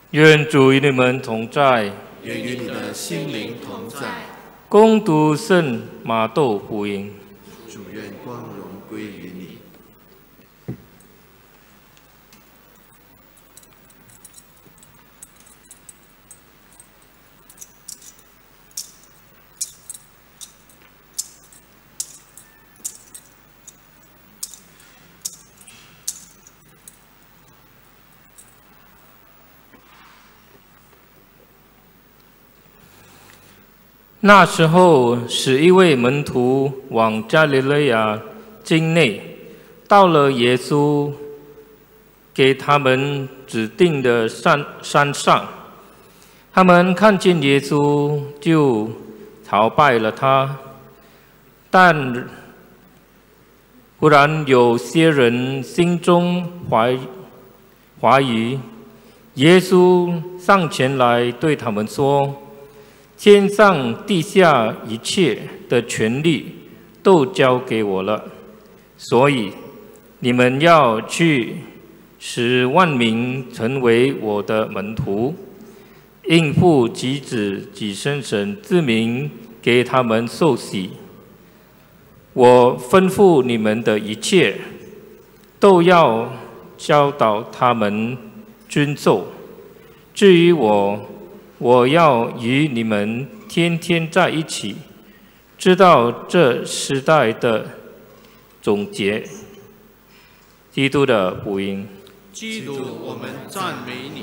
愿主与你们同在， 也与你的心灵同在。 恭读圣马窦福音。 主愿光荣归于你。 那时候，使一位门徒往加利利亚境内，到了耶稣给他们指定的山上。他们看见耶稣，就朝拜了他。但忽然有些人心中怀疑，耶稣上前来对他们说：天上地下一切的权利都交给我了，所以你们要去，使万民成为我的门徒，应父及子及圣神之名给他们受洗。我吩咐你们的一切，都要教导他们遵守。至于我要与你们天天在一起，直到这时代的总结。基督的福音。 基督，我们赞美你。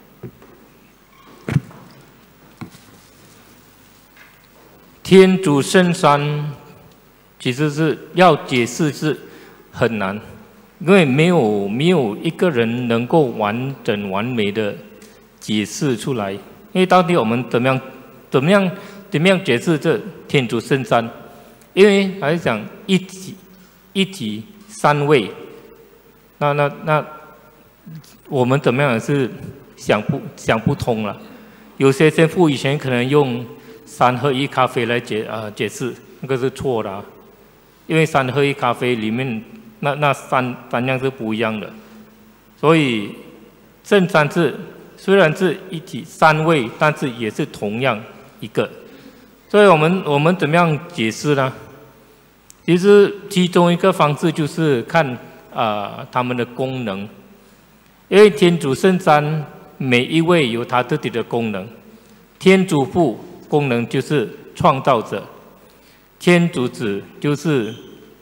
天主圣三，其实是要解释是很难，因为没有一个人能够完整完美的解释出来。因为到底我们怎么样解释这天主圣三？因为还是讲一体三位，那我们怎么样是想不通了。有些先父以前可能用三合一咖啡来解释，那个是错的因为三合一咖啡里面那三样是不一样的，所以圣三是。虽然是一体三位，但是也是同样一个。所以我们怎么样解释呢？其实其中一个方式就是看他们的功能，因为天主圣三每一位有他自己的功能。天主父功能就是创造者，天主子就是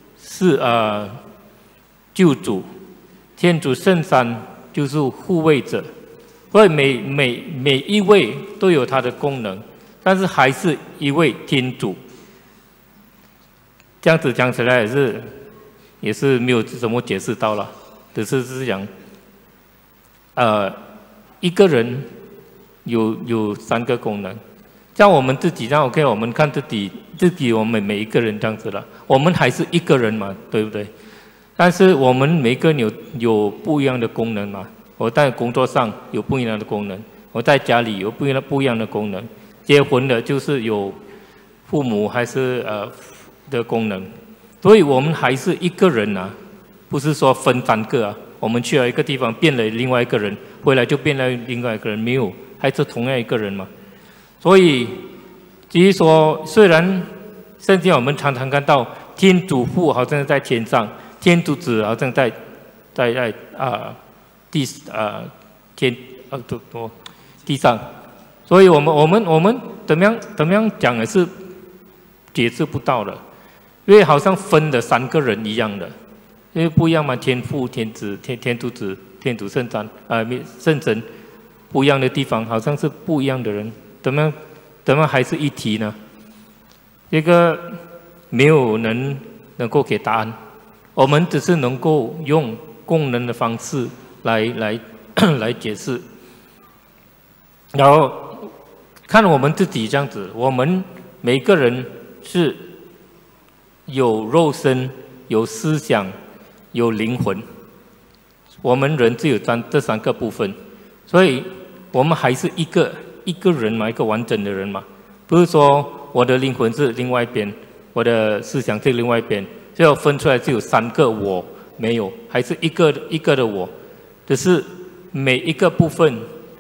救主，天主圣三就是护卫者。所以每一位都有他的功能，但是还是一位天主。这样子讲起来也是没有怎么解释到了，只是讲，一个人有三个功能。像我们自己这样 OK， 我们看自己我们每一个人这样子了，我们还是一个人嘛，对不对？但是我们每个人有不一样的功能嘛。我在工作上有不一样的功能，我在家里有不一样的功能。结婚的就是有父母还是的功能，所以我们还是一个人不是说分三个我们去了一个地方变了另外一个人，回来就变了另外一个人，没有，还是同样一个人嘛。所以至于说，虽然圣经我们常常看到天主父好像在天上，天主子好像在地上，所以我们怎么样讲也是解释不到的，因为好像分了三个人一样的，因为不一样嘛，天父、天子、天主子、天主圣三圣神不一样的地方，好像是不一样的人，怎么还是一体呢？这个没有人能够给答案，我们只是能够用功能的方式来解释，然后看我们自己这样子，我们每个人是有肉身、有思想、有灵魂，我们人只有这三个部分，所以我们还是一个人嘛，一个完整的人嘛，不是说我的灵魂是另外一边，我的思想是另外一边，最后分出来只有三个我，没有，还是一个的我。只是每一个部分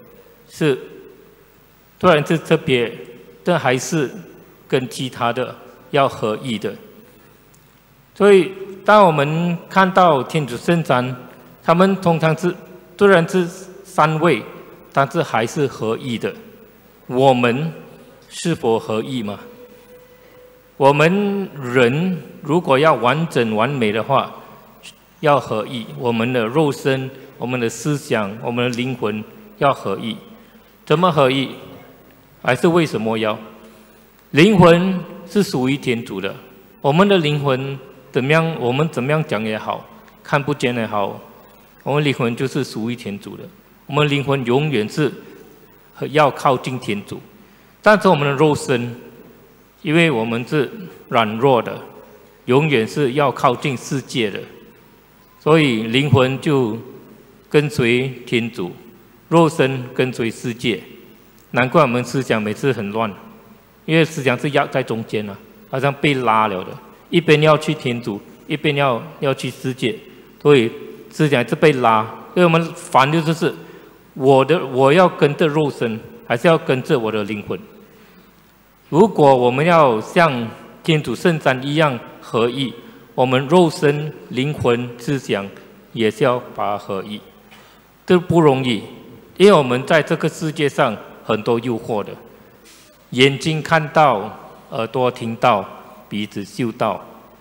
是突然是特别，但还是跟其他的要合一的。所以，当我们看到天主圣餐，他们通常是虽然是3位，但是还是合一的。我们是否合一吗？我们人如果要完整完美的话，要合一。我们的肉身、我们的思想、我们的灵魂要合一。怎么合一？还是为什么要？灵魂是属于天主的，我们的灵魂怎么样？我们怎么样讲也好，看不见也好，我们灵魂就是属于天主的。我们灵魂永远是要靠近天主，但是我们的肉身，因为我们是软弱的，永远是要靠近世界的，所以灵魂就跟随天主，肉身跟随世界。难怪我们思想每次很乱，因为思想是压在中间啊，好像被拉了的，一边要去天主，一边要去世界，所以思想是被拉。因为我们烦的就是我要跟着肉身，还是要跟着我的灵魂？如果我们要像天主圣餐一样合一，我们肉身、灵魂、思想也是要把它合一，这不容易，因为我们在这个世界上很多诱惑的，眼睛看到，耳朵听到，鼻子嗅到，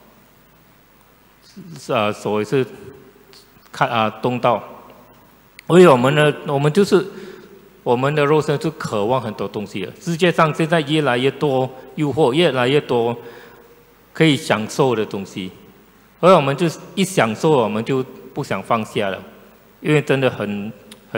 所谓是动到，所以我们就是我们的肉身是渴望很多东西的。世界上现在越来越多诱惑，越来越多可以享受的东西，所以我们就一享受，我们就不想放下了，因为真的很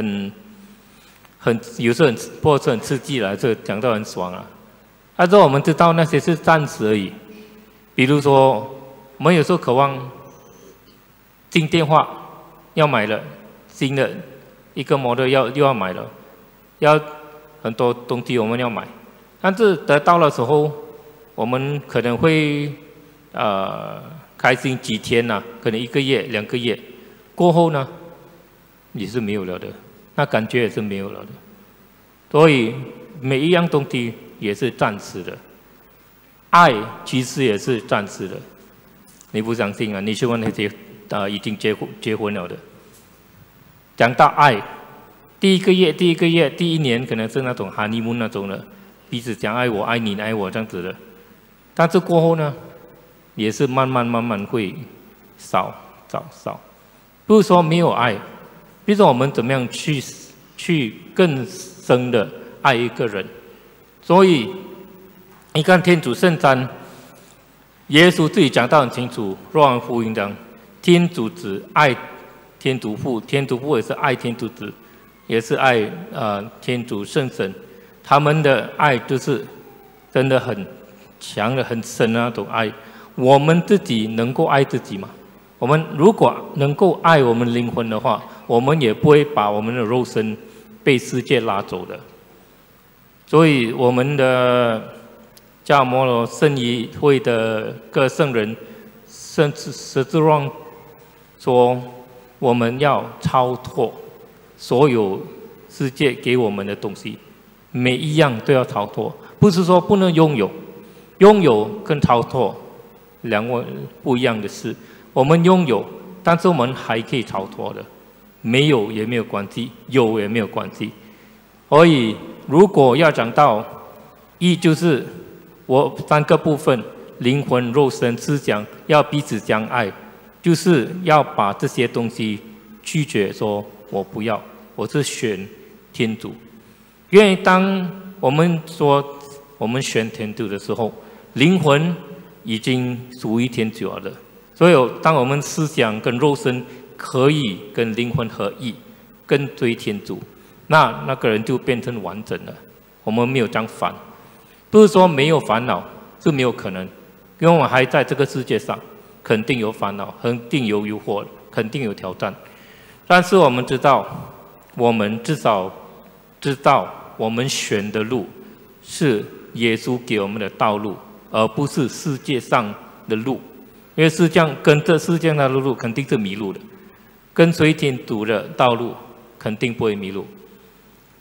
有时候或者很刺激了，这讲到很爽啊。但是我们知道那些是暂时而已。比如说，我们有时候渴望新电话要买了，新的一个 model 又要买了，要很多东西我们要买，但是得到的时候，我们可能会开心几天呐，可能1个月、2个月，过后呢也是没有了的，那感觉也是没有了的。所以每一样东西也是暂时的，爱其实也是暂时的。你不相信啊？你去问那些已经结婚了的，讲到爱，第一个月、第1年可能是那种honeymoon那种的，彼此讲爱我、爱你、爱我这样子的，但是过后呢，也是慢慢会少，不是说没有爱，比如说我们怎么样去更深的爱一个人。所以你看天主圣餐，耶稣自己讲到很清楚，若望福音讲，天主子爱天主父，天主父也是爱天主子，也是爱天主圣神，他们的爱就是真的很强的、很深的那种爱。我们自己能够爱自己吗？我们如果能够爱我们灵魂的话，我们也不会把我们的肉身被世界拉走的。所以我们的加尔默罗圣仪会的各圣人甚至十字望说，我们要超脱所有世界给我们的东西，每一样都要超脱，不是说不能拥有，拥有跟超脱两个不一样的事。我们拥有，但是我们还可以超脱的，没有也没有关系，有也没有关系。所以如果要讲到一，就是我3个部分，灵魂、肉身、思想要彼此相爱，就是要把这些东西拒绝，说我不要，我是选天主。因为当我们说我们选天主的时候，灵魂已经属于天主了的，所以当我们思想跟肉身可以跟灵魂合一，跟随天主，那个人就变成完整了。我们没有这样烦，不是说没有烦恼，是没有可能，因为我们还在这个世界上，肯定有烦恼，肯定有诱惑，肯定有挑战。但是我们知道，我们至少知道我们选的路是耶稣给我们的道路，而不是世界上的路。因为跟着世界上的路肯定是迷路的，跟随天主的道路肯定不会迷路。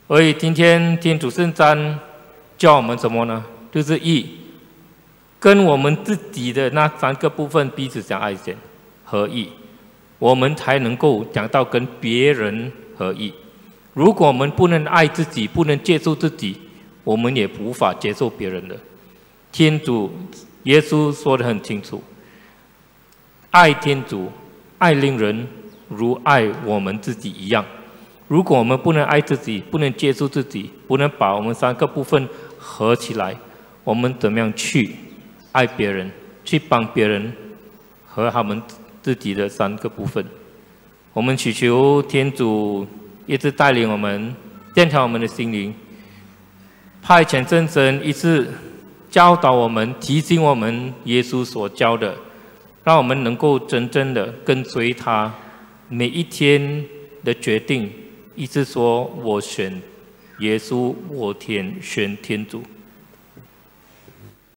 所以今天天主圣餐教我们什么呢？就是跟我们自己的那3个部分彼此相爱先合一，我们才能够讲到跟别人合一。如果我们不能爱自己，不能接受自己，我们也无法接受别人的。天主耶稣说得很清楚，爱天主、爱邻人如爱我们自己一样。如果我们不能爱自己，不能接受自己，不能把我们3个部分合起来，我们怎么样去爱别人，去帮别人和他们自己的3个部分？我们祈求天主一直带领我们，健调我们的心灵，派遣圣神一直教导我们，提醒我们耶稣所教的，让我们能够真正的跟随他每一天的决定，一直说我选耶稣，我选天主。